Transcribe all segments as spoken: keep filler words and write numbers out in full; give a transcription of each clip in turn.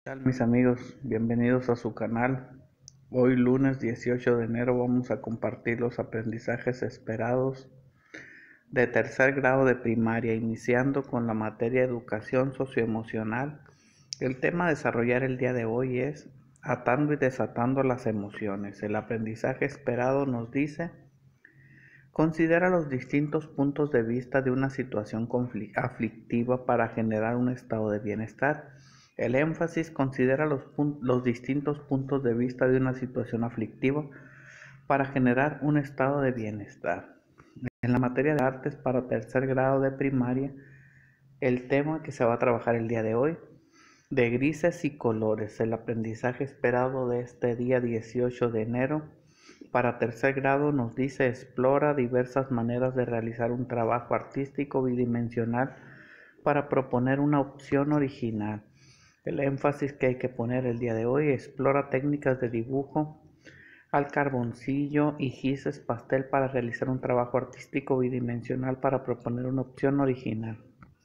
¿Qué tal, mis amigos? Bienvenidos a su canal. Hoy lunes dieciocho de enero vamos a compartir los aprendizajes esperados de tercer grado de primaria, iniciando con la materia educación socioemocional. El tema a desarrollar el día de hoy es atando y desatando las emociones. El aprendizaje esperado nos dice: considera los distintos puntos de vista de una situación aflictiva para generar un estado de bienestar. El énfasis: considera los, los distintos puntos de vista de una situación aflictiva para generar un estado de bienestar. En la materia de artes para tercer grado de primaria, el tema que se va a trabajar el día de hoy, de grises y colores. El aprendizaje esperado de este día dieciocho de enero para tercer grado nos dice: explora diversas maneras de realizar un trabajo artístico bidimensional para proponer una opción original. El énfasis que hay que poner el día de hoy: explora técnicas de dibujo al carboncillo y gises pastel para realizar un trabajo artístico bidimensional para proponer una opción original.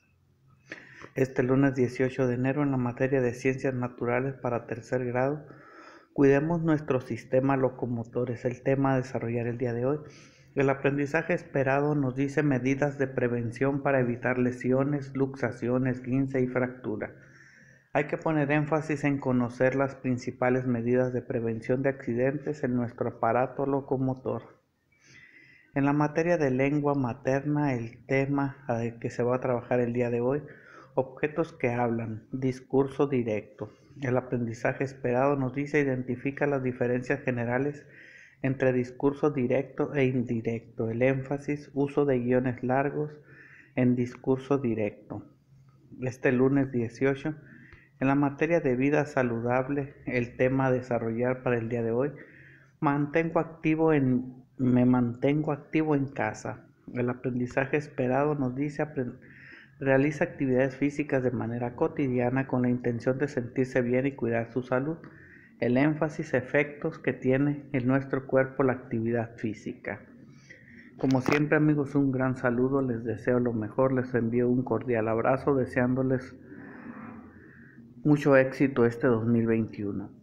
Este lunes dieciocho de enero, en la materia de ciencias naturales para tercer grado, cuidemos nuestro sistema locomotor. Es el tema a desarrollar el día de hoy. El aprendizaje esperado nos dice: medidas de prevención para evitar lesiones, luxaciones, esguince y fractura. Hay que poner énfasis en conocer las principales medidas de prevención de accidentes en nuestro aparato locomotor. En la materia de lengua materna, el tema que se va a trabajar el día de hoy: objetos que hablan, discurso directo. El aprendizaje esperado nos dice: identifica las diferencias generales entre discurso directo e indirecto. El énfasis: uso de guiones largos en discurso directo. Este lunes dieciocho, en la materia de vida saludable, el tema a desarrollar para el día de hoy: mantengo activo en, me mantengo activo en casa. El aprendizaje esperado nos dice: realiza actividades físicas de manera cotidiana con la intención de sentirse bien y cuidar su salud. El énfasis: efectos que tiene en nuestro cuerpo la actividad física. Como siempre, amigos, un gran saludo, les deseo lo mejor, les envío un cordial abrazo, deseándoles mucho éxito este dos mil veintiuno.